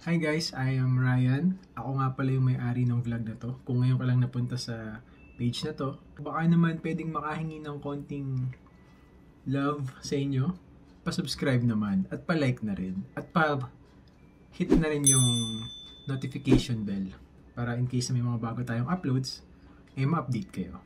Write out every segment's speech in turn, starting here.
Hi guys, I am Ryan. Ako nga pala yung may-ari ng vlog na to. Kung ngayon ka lang napunta sa page na to, baka naman pwedeng makahingi ng konting love sa inyo. Pa-subscribe naman at pa-like na rin. At pa-hit na rin yung notification bell para in case na may mga bago tayong uploads, ma-update kayo.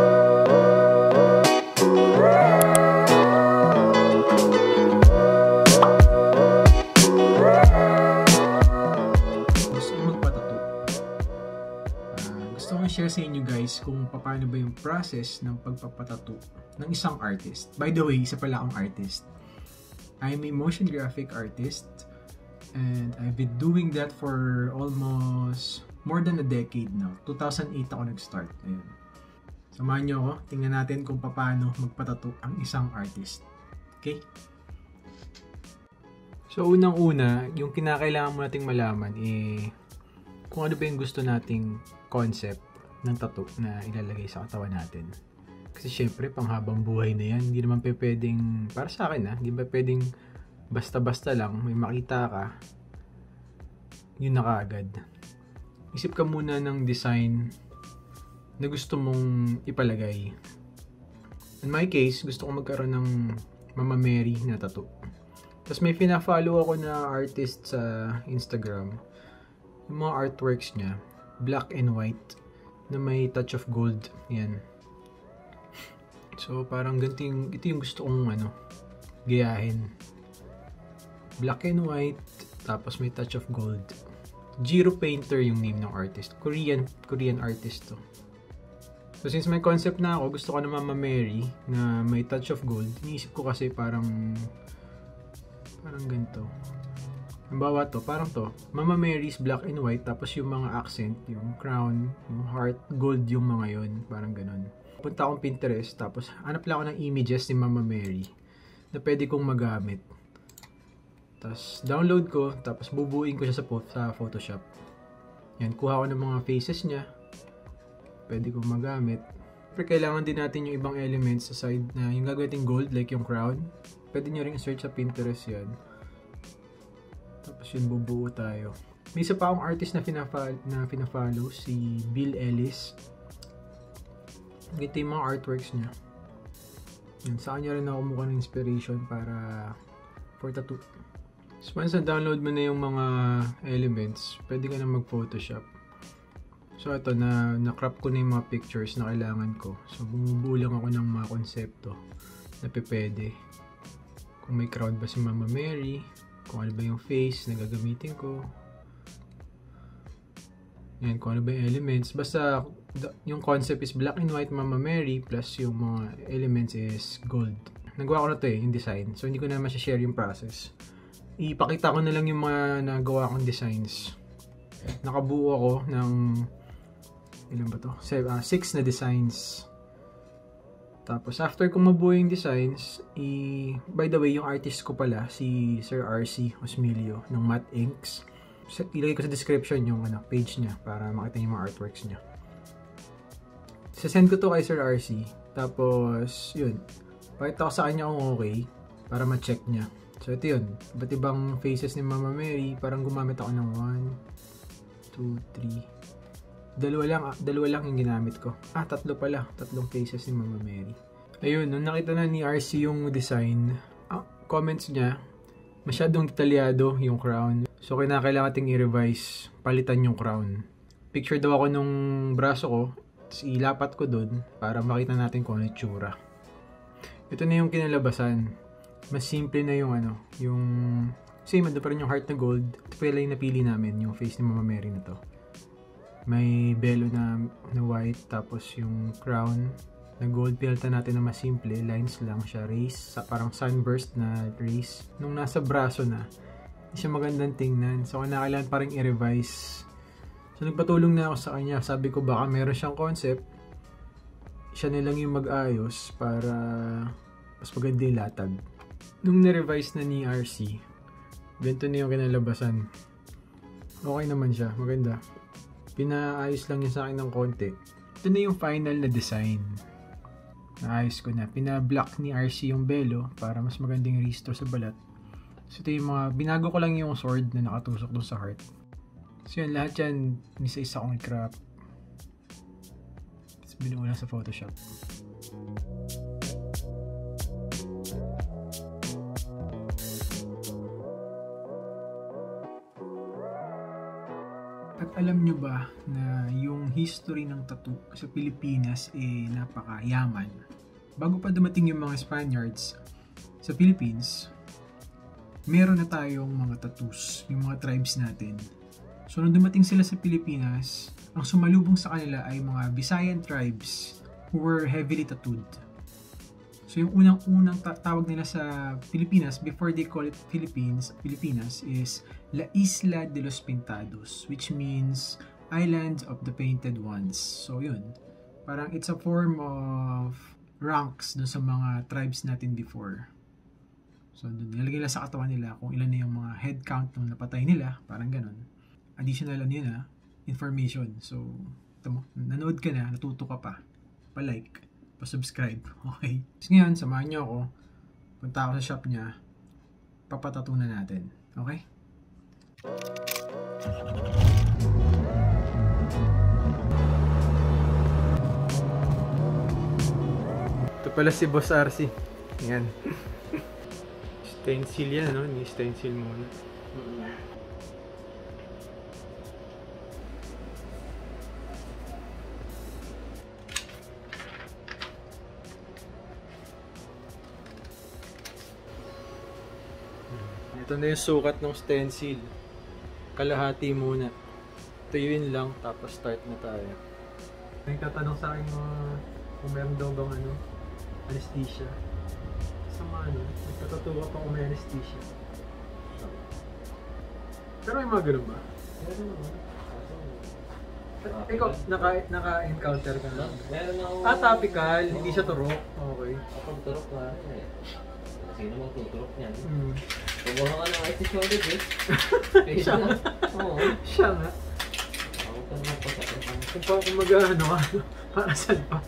Share sa inyo guys kung paano ba yung process ng pagpapatattoo ng isang artist. By the way, isa pala akong artist. I'm a motion graphic artist and I've been doing that for almost more than a decade now. 2008 ako nag-start. Ayun. Samahan nyo ako. Tingnan natin kung paano magpatattoo ang isang artist. Okay? So unang-una, yung kinakailangan mo nating malaman kung ano ba yung gusto nating concept ng tattoo na ilalagay sa katawan natin. Kasi syempre, panghabang buhay na yan. Hindi naman pwedeng, para sa akin hindi ba pwedeng basta-basta lang, may makita ka, yun na kaagad. Isip ka muna ng design na gusto mong ipalagay. In my case, gusto ko magkaroon ng Mama Mary na tattoo. Tapos may pina-follow ako na artist sa Instagram. Yung mga artworks niya, black and white, na may touch of gold. Yan. So, parang ito yung gusto kong gayahin. Black and white, tapos may touch of gold. Jiro Painter yung name ng artist. Korean artist to. So, since may concept na ako, gusto ko na Mama Mary na may touch of gold. Iniisip ko kasi parang ganito. Halimbawa to, parang to, Mama Mary's black and white, tapos yung mga accent, yung crown, yung heart, gold yung mga yun, parang ganun. Punta akong Pinterest, tapos hanap lang ako ng images ni Mama Mary na pwede kong magamit. Tapos download ko, tapos bubuin ko siya sa Photoshop. Yan, kuha ko ng mga faces niya, pwede kong magamit. Pero kailangan din natin yung ibang elements sa side na yung gagawin gold, like yung crown. Pwede nyo rin search sa Pinterest yan. Tapos yun, bubuo tayo. May isa pa akong artist na pina-follow, si Bill Ellis. Ito yung mga artworks niya. Yan, sa kanya rin ako mukha ng inspiration para for tattoo. So once na-download mo na yung mga elements, pwede ka na mag-Photoshop. So ito, na-crop ko na yung mga pictures na kailangan ko. So bumubuo lang ako ng mga konsepto na pwede. Kung may crowd ba si Mama Mary, kung ano ba yung face na gagamitin ko. Yan, kung ano ba yung elements. Basta, yung concept is black and white Mama Mary plus yung mga elements is gold. Nagawa ko na to yung design. So, hindi ko na masya-share yung process. Ipakita ko na lang yung mga nagawa kong designs. Nakabuo ako ng ilan ba to? 6 na designs. Tapos, after kong mabuo yung designs, by the way, yung artist ko pala, si Sir RC Osmillo, ng Matinkz. Ilagay ko sa description yung page niya para makita yung mga artworks niya. Sasend ko to kay Sir RC. Tapos, yun. Pakita ko sa kanya kung okay, para ma-check niya. So, ito yun. Iba't ibang faces ni Mama Mary. Parang gumamit ako ng 1, 2, 3... Dalawa lang yung ginamit ko. Tatlo pala. Tatlong faces ni Mama Mary. Ayun, nung nakita na ni RC yung design, comments niya, masyadong detalyado yung crown. So, kailangan nating i-revise, palitan yung crown. Picture daw ako nung braso ko, tapos ilapat ko dun para makita natin kung ano yung tsura. Ito na yung kinalabasan. Mas simple na yung yung same, ando pa rin yung heart na gold. Ito pala yung napili namin, yung face ni Mama Mary na to. May belo na white, tapos yung crown na gold. Pinalta natin na mas simple, lines lang siya, rays, parang sunburst na rays. Nung nasa braso na, hindi siya magandang tingnan. So, kailangan parang i-revise. So, nagpatulong na ako sa kanya. Sabi ko baka meron siyang concept, siya na lang yung mag-ayos para mas maganda yung latag. Nung na-revise na ni RC, ganito na yung kinalabasan. Okay naman siya, maganda. Pinaayos lang niya sa akin ng konti. Ito na yung final na design. Naayos ko na. Pina-block ni RC yung belo para mas magandang restore sa balat. So ito yung mga, binago ko lang yung sword na nakatusok doon sa heart. So yun, lahat yan, nisa-isa kong i-crop. Tapos binuo lang sa Photoshop. At alam nyo ba na yung history ng tattoo sa Pilipinas napakayaman? Bago pa dumating yung mga Spaniards sa Philippines, meron na tayong mga tattoos, yung mga tribes natin. So nung dumating sila sa Pilipinas, ang sumalubong sa kanila ay mga Visayan tribes who were heavily tattooed. So yung unang-unang tawag nila sa Pilipinas before they call it Pilipinas is La Isla de los Pintados, which means Island of the Painted Ones. So yun, parang it's a form of ranks dun sa mga tribes natin before. So dun nilagay nila sa katawan nila kung ilan na yung mga head count nung napatay nila, parang ganun. Additional ano yun information. So nanood ka na, natuto ka pa, pa-like, pa-subscribe, okay? So ngayon, samahan nyo ako, punta ako sa shop niya, papatatunan natin, okay? Ito pala si Boss RC. Yan. Stencil yan, no? Ni-stencil muna. Ito na yung sukat ng stencil. Kalahati muna. Tuyuin lang, tapos start na tayo. May tatanong sa akin kung meron daw bang anesthesia. Sa mga nagtatatua pa kung may anesthesia. Pero may mga ganun ba? Meron naman. Ikaw, naka-encounter ka na? Meron ako. Topical, hindi siya turok. Okay. Kapag turok na sino mong tuturok niyan? Kumuha ka ng ice solid Siya nga. Oo. Siya nga. Ako ka naman pa sa akin. Kung mag-ano ka, para saan pa?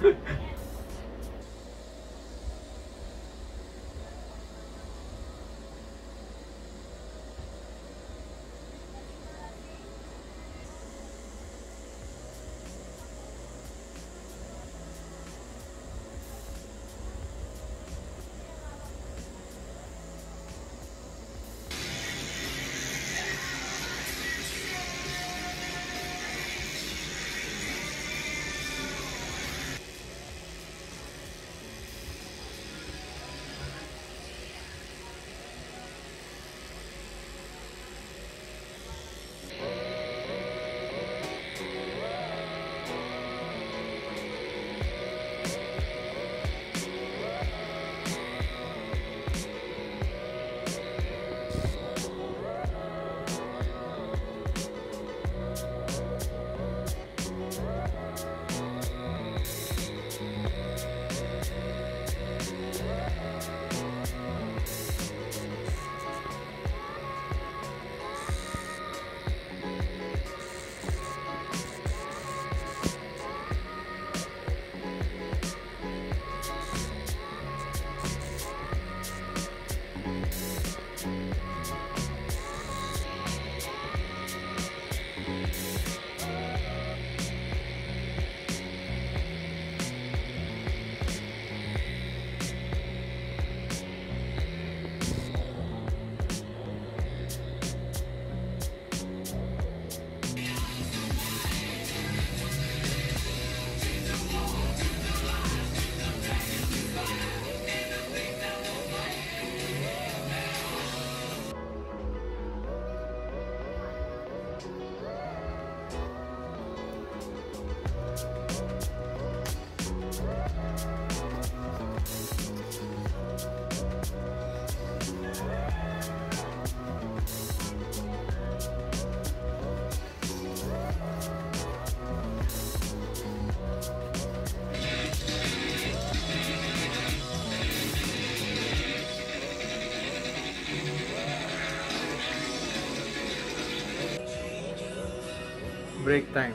Break time.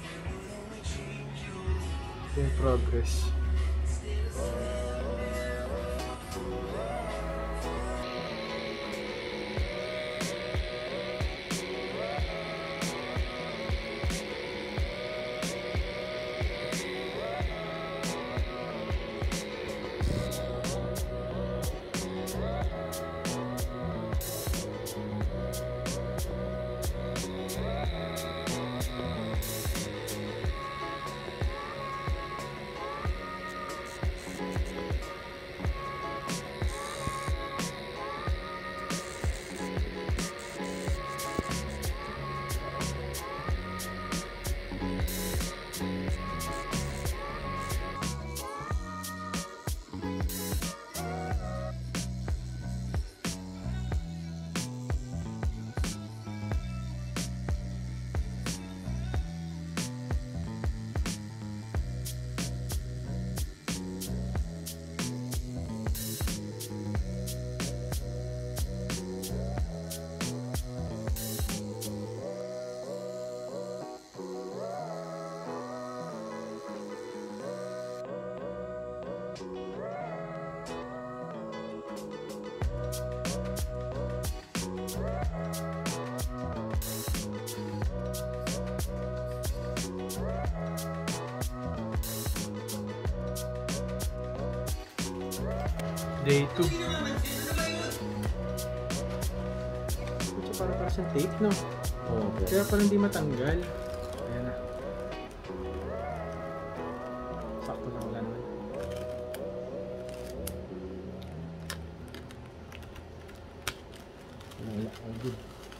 In progress. Day 2. Ito para sa tape, no? Oo. Kaya pala hindi matanggal. Ayan na. Sakto lang, wala naman. Wala, all good.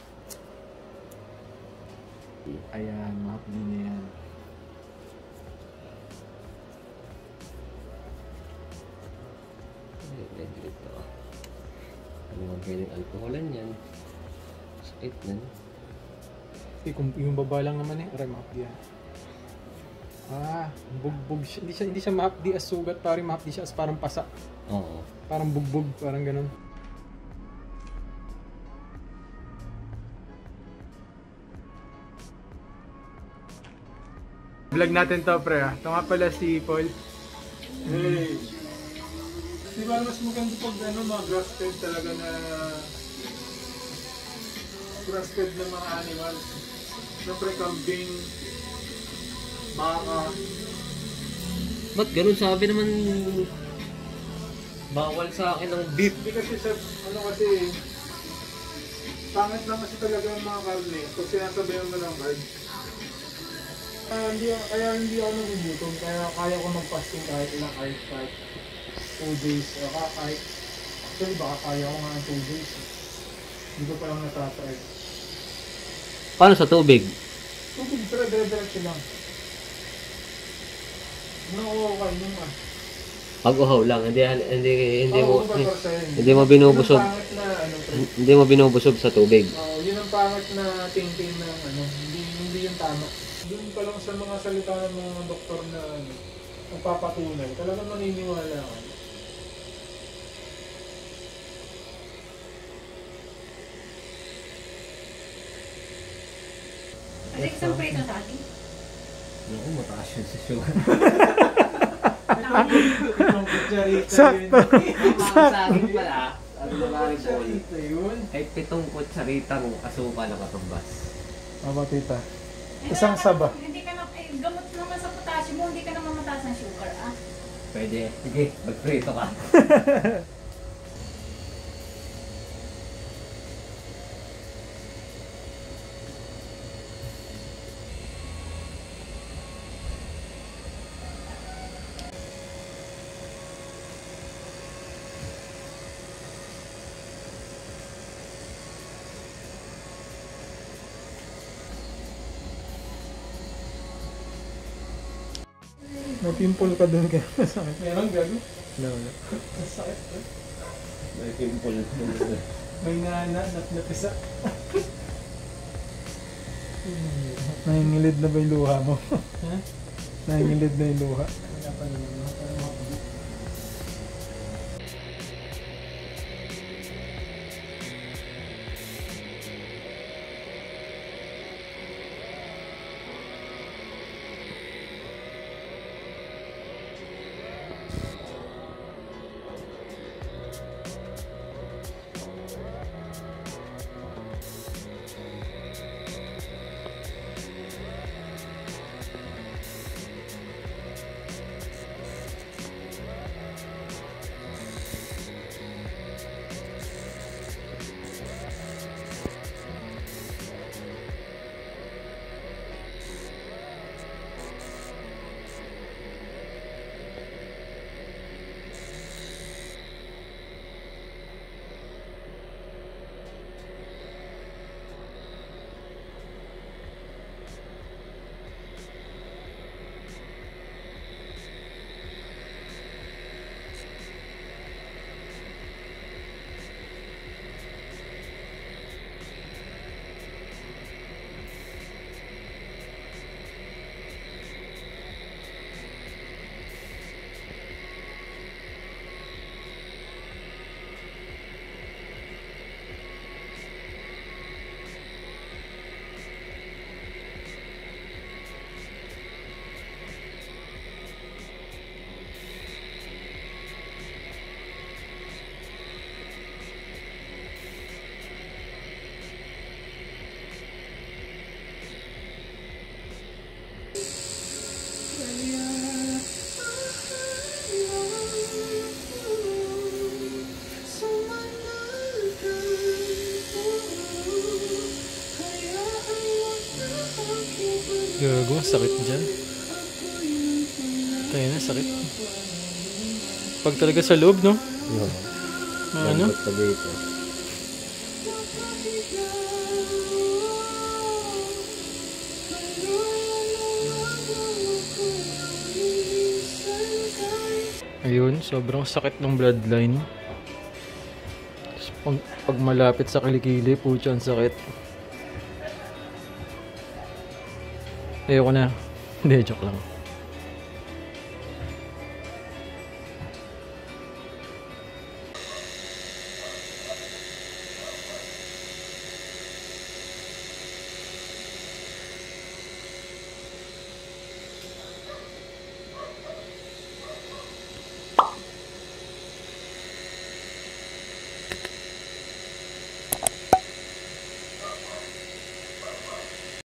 Ayan, mahapli na yan. Ito. Ano ang pwedeng alkoholan yan? Sakit na. Kung yung baba lang naman aray mahapdi yan. Bugbog siya. Hindi siya mahapdi as sugat, parang mahapdi siya as parang pasa. Oo. Parang bugbog, parang ganun. Vlog natin to, pre. Ito nga pala si Paul. Hey! Di ba mas maganda pag mga grass-fed talaga na grass-fed na mga animals? Siyempre kambing, baka. Ba't ganun? Sabi naman bawal sa akin ng beef. Hindi kasi sa, kasi pangit lang kasi talaga yung mga karne pag sinasabayan mo ng carbs. Kaya hindi ako nagugutom, kaya ko mag-fasting kahit ilang hours, kahit 2 days, actually baka kaya ko nga ng 2 days. Hindi ko palang natatry. Paano sa tubig? Tubig, pero dire-diretso lang. Nakuha yun Pag-uhaw lang, hindi mo binubusog. binubusog. Hindi mo binubusog sa tubig. Yun ang pangit na tingting ng hindi yung tama. Doon pa lang sa mga salita ng mga doktor na nagpapatunay, talagang maniniwala ka. Kasi isang preso sa atin. Naku, mataas yun sa sugar. Itong kutsarita Sakto. Sa akin pala, kutsarita yun. ay 7 kutsaritang asukal ang katumbas. Aba tita. Isang saba. Hindi ka na, gamot naman sa potassium mo, hindi ka naman mataas ng sugar, ah. Pwede. Sige, magprito ka. May pimple ka doon kaya masakit. Meron gago? No. Masakit. May pimple. May napisa. Nahingilid na ba yung luha mo? Ha? Nahingilid na yung luha. Wala pa naman. Gago, sakit dyan. Kaya na, sakit. Pag talaga sa loob, no? No. Ano? Lambot pa dito. Ayun, sobrang sakit ng bloodline. Tapos pag malapit sa kilikili, putya, ang sakit. Ayoko na. Hindi, joke lang.